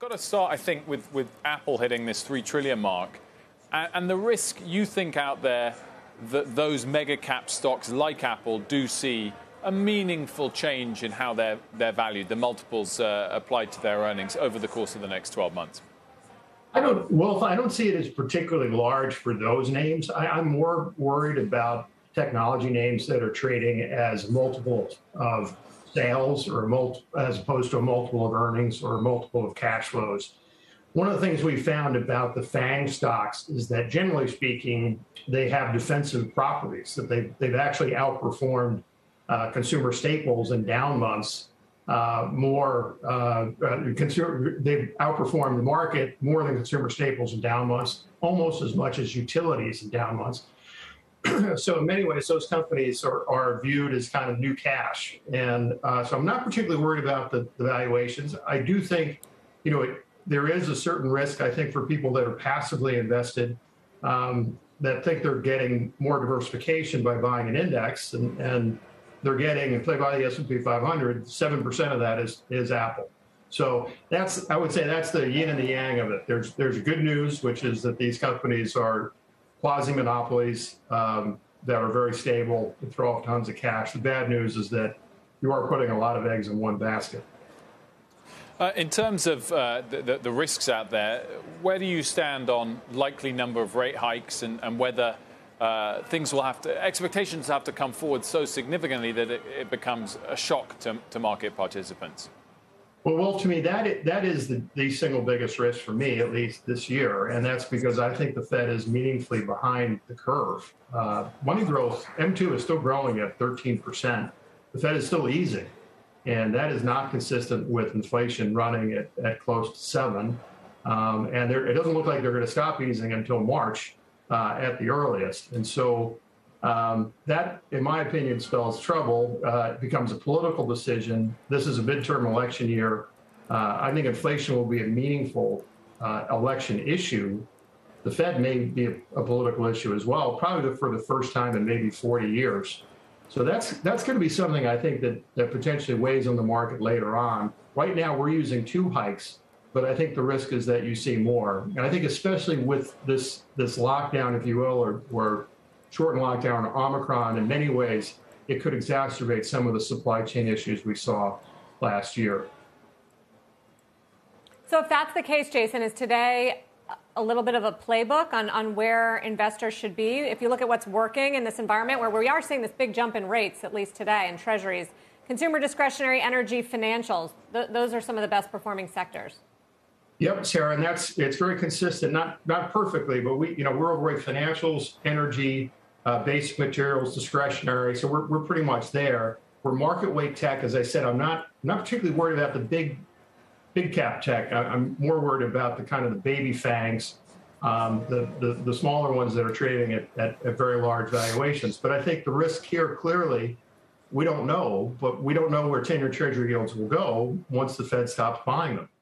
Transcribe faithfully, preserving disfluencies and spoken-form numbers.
got to start, I think, with, with Apple hitting this three trillion mark. And, and the risk you think out there that those mega cap stocks like Apple do see a meaningful change in how they're, they're valued, the multiples uh, applied to their earnings over the course of the next twelve months? I don't, well, I don't see it as particularly large for those names. I, I'm more worried about technology names that are trading as multiples of sales or multi, as opposed to a multiple of earnings or a multiple of cash flows. One of the things we found about the FANG stocks is that, generally speaking, they have defensive properties, that they've, they've actually outperformed uh, consumer staples in down months uh, more. Uh, uh, consumer, they've outperformed the market more than consumer staples in down months, almost as much as utilities in down months. So in many ways, those companies are, are viewed as kind of new cash. And uh, so I'm not particularly worried about the, the valuations. I do think, you know, it, there is a certain risk, I think, for people that are passively invested um, that think they're getting more diversification by buying an index. And, and they're getting, if they buy the S and P five hundred, seven percent of that is, is Apple. So that's, I would say that's the yin and the yang of it. There's, there's good news, which is that these companies are quasi-monopolies um, that are very stable, to throw off tons of cash. The bad news is that you are putting a lot of eggs in one basket. Uh, in terms of uh, the, the, the risks out there, where do you stand on likely number of rate hikes and, and whether uh, things will have to, expectations have to come forward so significantly that it, it becomes a shock to, to market participants? Well, well, to me, that is, that is the, the single biggest risk for me, at least this year. And that's because I think the Fed is meaningfully behind the curve. Uh, money growth, M two is still growing at thirteen percent. The Fed is still easing. And that is not consistent with inflation running at, at close to seven. Um, and it doesn't look like they're going to stop easing until March uh, at the earliest. And so Um, that, in my opinion, spells trouble. Uh, it becomes a political decision. This is a midterm election year. Uh, I think inflation will be a meaningful uh, election issue. The Fed may be a, a political issue as well, probably for the first time in maybe forty years. So that's that's going to be something I think that, that potentially weighs on the market later on. Right now, we're using two hikes, but I think the risk is that you see more. And I think especially with this this lockdown, if you will, or, or shortened lockdown, Omicron, in many ways, it could exacerbate some of the supply chain issues we saw last year. So if that's the case, Jason, is today a little bit of a playbook on, on where investors should be? If you look at what's working in this environment where we are seeing this big jump in rates, at least today, in treasuries, consumer discretionary, energy, financials, th- those are some of the best performing sectors. Yep, Sarah, and that's it's very consistent, not not perfectly, but we, you know, we're overweight financials, energy, uh, basic materials, discretionary, so we're we're pretty much there. We're market weight tech, as I said. I'm not not particularly worried about the big big cap tech. I, I'm more worried about the kind of the baby fangs, um, the, the the smaller ones that are trading at, at at very large valuations. But I think the risk here clearly, we don't know, but we don't know where ten-year Treasury yields will go once the Fed stops buying them.